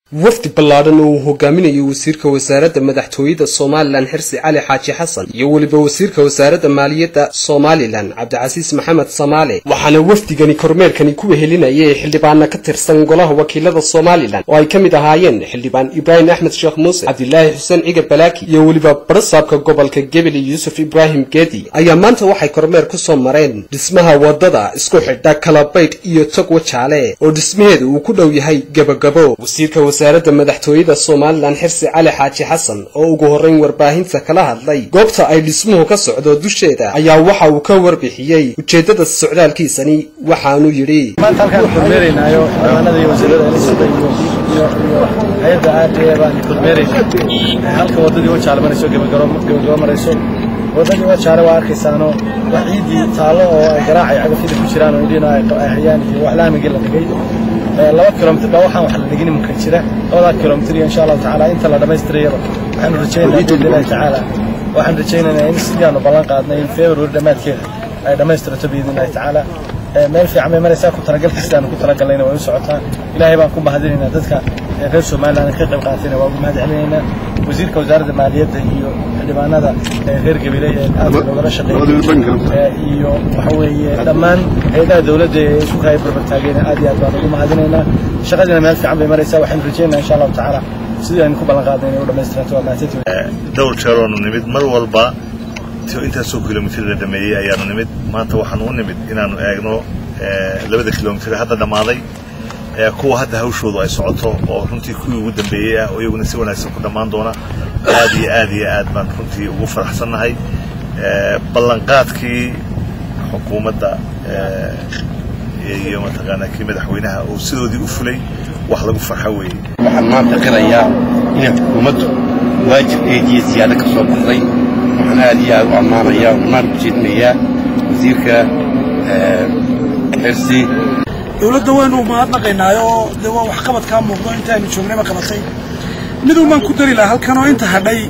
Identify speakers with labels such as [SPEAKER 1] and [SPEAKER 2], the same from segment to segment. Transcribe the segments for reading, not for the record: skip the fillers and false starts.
[SPEAKER 1] wafdi ballaaran oo hogaaminayo wasiirka wasaaradda madaxtooyada Soomaaliland Xirsi Cali Xaaji Xasan iyo waliba wasiirka wasaaradda maaliyadda Soomaaliland Cabdicasiis Maxamed Samaale waxaana wafdigani kormeerkani ku wehelinayay xildhibaanna ka tirsan golaha wakiilada Soomaaliland oo ay kamid ahaayeen xildhibaan Ibrahim Axmed Sheekh Muuse Cabdilaahi Xuseen Ciga Balaaki iyo waliba barsaabka gobolka Gabiley Yuusuf Ibrahim Geedi ayaa maanta waxay kormeer ku soo mareen dhismaha wadada isku xidha Kalabayd iyo Togwa Jaale oo dhismaheedu uu ku dhow yahay gabagabo wasiirka wasaaradda madaxtooyada Soomaaliland Xirsi Cali Xaaji Xasan oo ugu horeyn warbaahinta kala hadlay goobta ay dhismuhu ka socdo dusheeda ayaa waxa uu ka warbixiyay ujeedada socdaalkiisani waxaanu yiri
[SPEAKER 2] maanta halkaan kormeeraynayo xildhibaanada iyo wasiirada iyo hay'adda ADA baan kormeeraynaa halka wadadii Wajaale marayso gabagabo marayso wadadii Wajaale waa arkaysaano waxiidii taalo oo ay garaacay cagafida ku jiraan oo idinay hayaan iyo wax laamiga la dhigay 2 kilomitir baa waxaan wax la dhigin mumkin jira 2 kilomitir insha Allah taala inta la dhameystirayo waxaan rajaynaynaa taala waxaan rajaynaynaa in sidaanu ballan qaadnay in February dhamaadkeeda ay dhameystirto biidinay taala meel fiican ay maraysaa ku talagalkiisaan ku talagalnayna way u socotaan ilaahay baan ku mahadinaynaa dadka reer Soomaaliland ka qayb qaatayna waa u mahadcelinaynaa wasiirka wasaaradda maaliyadda iyo xildhibaanada reer Gabiley ee aad looga shaqeeyay iyo waxa weeye dhammaan hay'adaha dawladda ee isku qayb bartaageen aad iyo aad baan ugu mahadinaynaa shaqadina meel fiican bay maraysaa waxaan rajaynaynaa insha Allah taala sidii aan ku ballan qaadnay inuu dhameystirto waa mahadsantahay
[SPEAKER 3] dowr jaroon nimid mar walba inta soo kilomitir la dhameeyay ayaanu nimid maanta waxaan u nimid inaanu eegno 2 kilomitir hadda dhamaaday kuwa hadda hawshoodu ay socoto oo runtii kuwii ugu dambeeyay ah oo iyaguna si wanaagsan ku dhamaan doona aad baan runtii ugu faraxsanahay ballanqaadkii xukuumadda iyo mataqaanaa madaxweynaha oo sidoodii u fulay wax lagu farxo weeyay
[SPEAKER 4] waxaan maanta qirayaa in xukuumaddu waajibkeedii siyaada ka soo baxday waxaan aad iyo aad u ammaanayaa waxaan u jeedinayaa wasiirka Xirsi
[SPEAKER 5] dawladda waynu mahadnaqaynaayo waa wax qabad ka muuqdo inta aynu joognayba qabatay mid uu ku dari lahaa halkan oo inta hadhay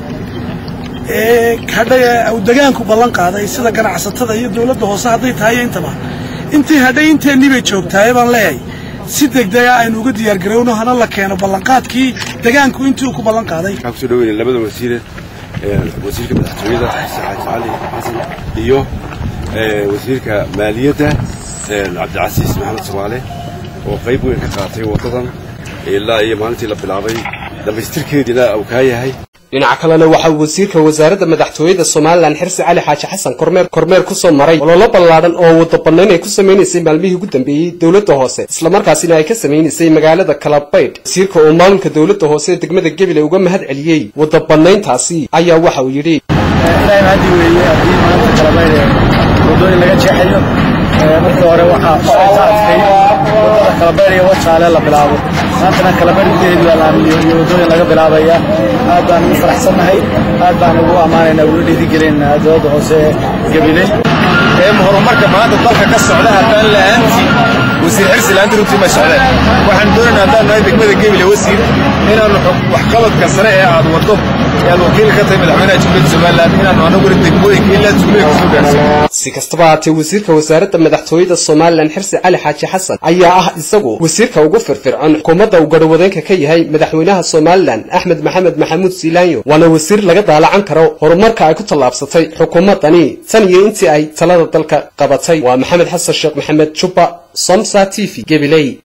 [SPEAKER 5] uu deegaanku ballan qaaday sida ganacsatada iyo dawladda hoose haday tahay intaba intii hadhay inteennii bay joogtaay baan leeyahay si degdeg ah aynu uga diyaar garowno hana la keeno ballanqaadkii deegaanku intii uu ku ballan qaaday
[SPEAKER 6] waxaan ku soo dhaweynay labada wasiir wasiirka madaxtooyada Xirsi Cali Xasan iyo wasiirka maaliyadda Cabdicasiis Maxamed Samaale oo qayb weyn ka qaatay wadadan ilaa iyo maalintii la bilaabay dhameystirkeedina uu ka yahay
[SPEAKER 1] dhinaca kalena waxa wasiirka wasaaradda madaxtooyada Soomaaliland Xirsi Cali Xaaji Xasan kormeer ku soo maray olole ballaaran oo wada banayn ay ku sameeyay maalmihii ugu dambeeyay dawladda hoose isla markaasina ay ka sameeyay magaalada Kalabayd wasiirka oo maamulka dawladda hoose degmada Gabiley uga mahad celiyay wada banayntaasi ayaa waxa uu yiri
[SPEAKER 2] ilaahay hadii weeye hadii maanta Kalabayd wadooyin laga jeexayo markii hore waxa saacadkay wadada Kalabayd iyo Wajaale la bilaabo maanta Kalabayd geed la laamiyo iyo wadooyin laga bilaabaya aad baan u faraxsanahay aad baan ugu amaanaynaa ugu dhiirigelinaa dawladda hoose Gabiley
[SPEAKER 7] horumarka maanta dalka ka socda hadaan la'aantii wasiir Xirsi laanta runtii ma socdaan waxaan doonaynaa hadaan nahay degmada Gabiley wasiir inaanu wax qabadka sare ee aad wado yaad wakiil ka tahay madaxweynaha Jamhuuriyadda Soomaaliland inaanu anagu degmooyinka ilaa tuulooyinka soo gaarsiino
[SPEAKER 1] si kastaba haatee wasiirka wasaaradda madaxtooyada Soomaaliland Xirsi Cali Xaaji Xasan ayaa ah isagu wasiirka ugu firfircoon xukuumadda uu garwadeenka ka yahay madaxweynaha Soomaaliland Axmed Maxamed Maxamuud Siilaanyo waana wasiir laga daalacan karo horumarka ay ku tallaabsatay xukuumaddani tan iyo intii ay talada dalka qabatay waa Maxamed Xasan Sheekh Maxamed Juba Somsa TV Gabiley